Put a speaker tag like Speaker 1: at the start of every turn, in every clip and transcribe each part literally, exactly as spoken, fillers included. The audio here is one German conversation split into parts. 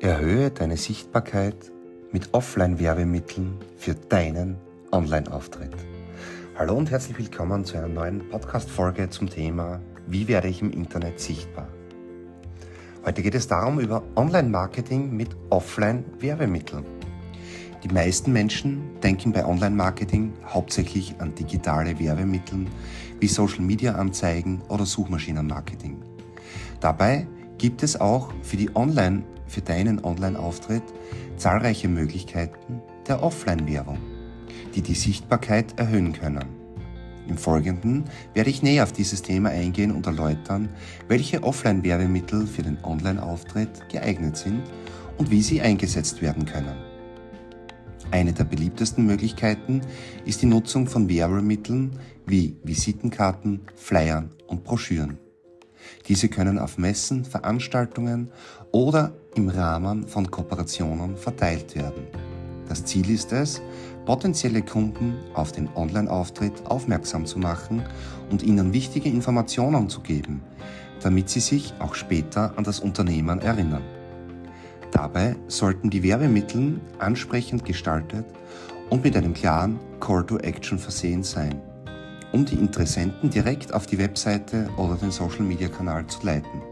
Speaker 1: Erhöhe deine Sichtbarkeit mit Offline-Werbemitteln für deinen Online-Auftritt. Hallo und herzlich willkommen zu einer neuen Podcast-Folge zum Thema Wie werde ich im Internet sichtbar? Heute geht es darum über Online-Marketing mit Offline-Werbemitteln. Die meisten Menschen denken bei Online-Marketing hauptsächlich an digitale Werbemittel wie Social-Media-Anzeigen oder Suchmaschinen-Marketing. Dabei gibt es auch für, die Online, für deinen Online-Auftritt zahlreiche Möglichkeiten der Offline-Werbung, die die Sichtbarkeit erhöhen können. Im Folgenden werde ich näher auf dieses Thema eingehen und erläutern, welche Offline-Werbemittel für den Online-Auftritt geeignet sind und wie sie eingesetzt werden können. Eine der beliebtesten Möglichkeiten ist die Nutzung von Werbemitteln wie Visitenkarten, Flyern und Broschüren. Diese können auf Messen, Veranstaltungen oder im Rahmen von Kooperationen verteilt werden. Das Ziel ist es, potenzielle Kunden auf den Online-Auftritt aufmerksam zu machen und ihnen wichtige Informationen zu geben, damit sie sich auch später an das Unternehmen erinnern. Dabei sollten die Werbemittel ansprechend gestaltet und mit einem klaren Call to Action versehen sein, um die Interessenten direkt auf die Webseite oder den Social-Media-Kanal zu leiten.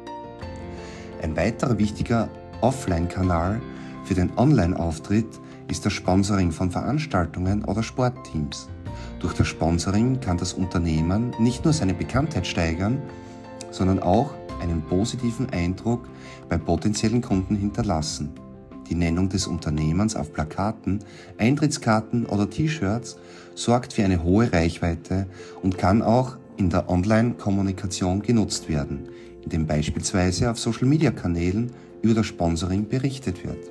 Speaker 1: Ein weiterer wichtiger Offline-Kanal für den Online-Auftritt ist das Sponsoring von Veranstaltungen oder Sportteams. Durch das Sponsoring kann das Unternehmen nicht nur seine Bekanntheit steigern, sondern auch einen positiven Eindruck bei potenziellen Kunden hinterlassen. Die Nennung des Unternehmens auf Plakaten, Eintrittskarten oder T-Shirts sorgt für eine hohe Reichweite und kann auch in der Online-Kommunikation genutzt werden, indem beispielsweise auf Social-Media-Kanälen über das Sponsoring berichtet wird.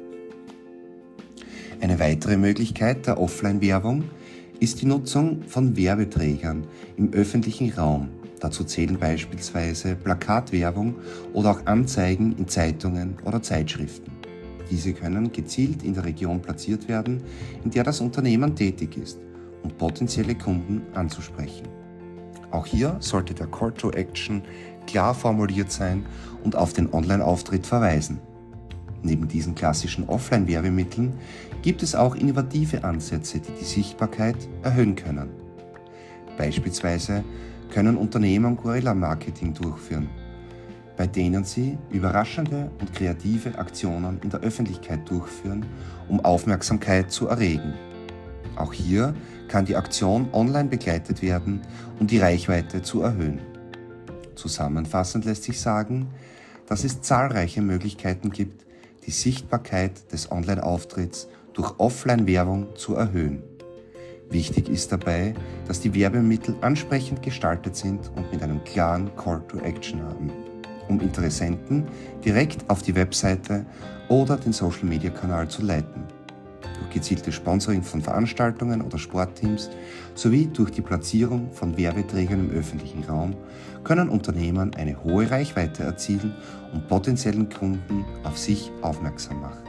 Speaker 1: Eine weitere Möglichkeit der Offline-Werbung ist die Nutzung von Werbeträgern im öffentlichen Raum. Dazu zählen beispielsweise Plakatwerbung oder auch Anzeigen in Zeitungen oder Zeitschriften. Diese können gezielt in der Region platziert werden, in der das Unternehmen tätig ist, um potenzielle Kunden anzusprechen. Auch hier sollte der Call to Action klar formuliert sein und auf den Online-Auftritt verweisen. Neben diesen klassischen Offline-Werbemitteln gibt es auch innovative Ansätze, die die Sichtbarkeit erhöhen können. Beispielsweise können Unternehmen Guerilla-Marketing durchführen, bei denen sie überraschende und kreative Aktionen in der Öffentlichkeit durchführen, um Aufmerksamkeit zu erregen. Auch hier kann die Aktion online begleitet werden, um die Reichweite zu erhöhen. Zusammenfassend lässt sich sagen, dass es zahlreiche Möglichkeiten gibt, die Sichtbarkeit des Online-Auftritts durch Offline-Werbung zu erhöhen. Wichtig ist dabei, dass die Werbemittel ansprechend gestaltet sind und mit einem klaren Call to Action haben, um Interessenten direkt auf die Webseite oder den Social-Media-Kanal zu leiten. Durch gezieltes Sponsoring von Veranstaltungen oder Sportteams sowie durch die Platzierung von Werbeträgern im öffentlichen Raum können Unternehmen eine hohe Reichweite erzielen und potenziellen Kunden auf sich aufmerksam machen.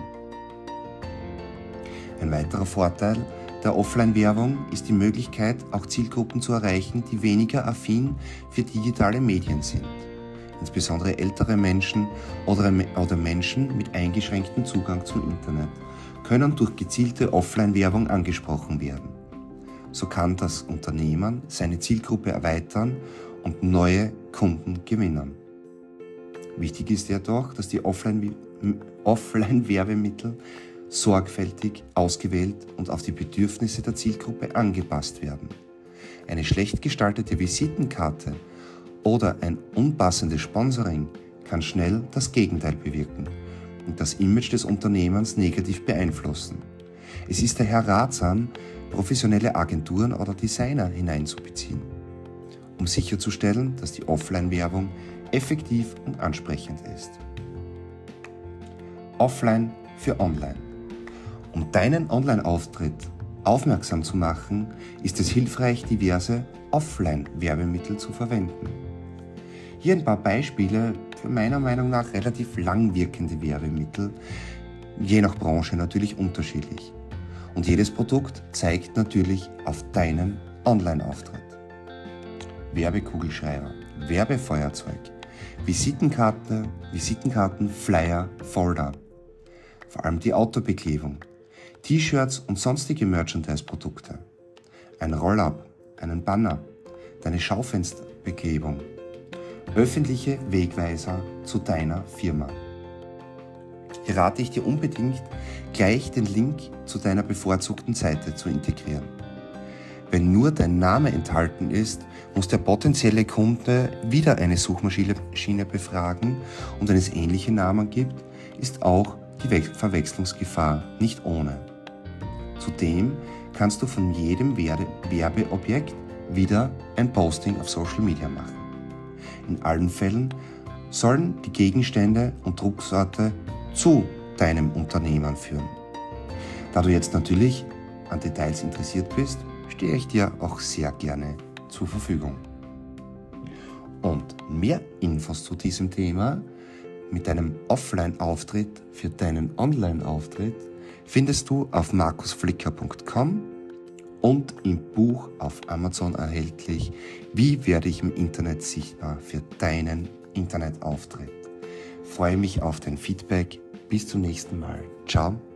Speaker 1: Ein weiterer Vorteil der Offline-Werbung ist die Möglichkeit, auch Zielgruppen zu erreichen, die weniger affin für digitale Medien sind. Insbesondere ältere Menschen oder, oder Menschen mit eingeschränktem Zugang zum Internet können durch gezielte Offline-Werbung angesprochen werden. So kann das Unternehmen seine Zielgruppe erweitern und neue Kunden gewinnen. Wichtig ist jedoch, dass die Offline-Werbemittel sorgfältig ausgewählt und auf die Bedürfnisse der Zielgruppe angepasst werden. Eine schlecht gestaltete Visitenkarte oder ein unpassendes Sponsoring kann schnell das Gegenteil bewirken und das Image des Unternehmens negativ beeinflussen. Es ist daher ratsam, professionelle Agenturen oder Designer hineinzubeziehen, um sicherzustellen, dass die Offline-Werbung effektiv und ansprechend ist. Offline für Online. Um deinen Online-Auftritt aufmerksam zu machen, ist es hilfreich, diverse Offline-Werbemittel zu verwenden. Hier ein paar Beispiele für meiner Meinung nach relativ langwirkende Werbemittel, je nach Branche natürlich unterschiedlich. Und jedes Produkt zeigt natürlich auf deinen Online-Auftritt. Werbekugelschreiber, Werbefeuerzeug, Visitenkarte, Visitenkarten, Flyer, Folder. vor allem die Autobeklebung, T-Shirts und sonstige Merchandise-Produkte, ein Roll-up, einen Banner, deine Schaufensterbeklebung, öffentliche Wegweiser zu deiner Firma. Hier rate ich dir unbedingt, gleich den Link zu deiner bevorzugten Seite zu integrieren. Wenn nur dein Name enthalten ist, muss der potenzielle Kunde wieder eine Suchmaschine befragen und wenn es ähnliche Namen gibt, ist auch die Verwechslungsgefahr nicht ohne. Zudem kannst du von jedem Werbeobjekt wieder ein Posting auf Social Media machen. In allen Fällen sollen die Gegenstände und Drucksorte zu deinem Unternehmen führen. Da du jetzt natürlich an Details interessiert bist, stehe ich dir auch sehr gerne zur Verfügung. Und mehr Infos zu diesem Thema mit deinem Offline-Auftritt für deinen Online-Auftritt findest du auf markusflicker punkt com und im Buch auf Amazon erhältlich Wie werde ich im Internet sichtbar für deinen Internetauftritt. Ich freue mich auf dein Feedback. Bis zum nächsten Mal. Ciao.